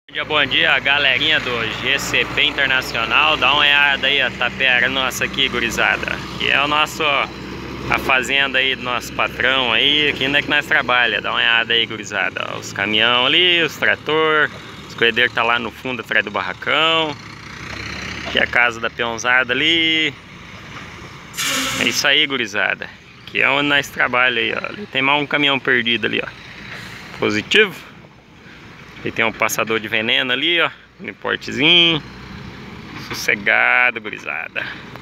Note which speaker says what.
Speaker 1: Bom dia, galerinha do GCP Internacional. Dá uma olhada aí, a tapera nossa aqui, gurizada. Que é o nosso, a fazenda aí do nosso patrão aí, aqui onde é que nós trabalhamos. Dá uma olhada aí, gurizada. Os caminhão ali, os trator, os coedeiros tá lá no fundo atrás do barracão. Aqui é a casa da peãozada ali. É isso aí, gurizada. Aqui é onde nós trabalhamos aí, ó. Ali tem mais um caminhão perdido ali, ó. Positivo. E tem um passador de veneno ali, ó, no portezinho. Sossegado, gurizada.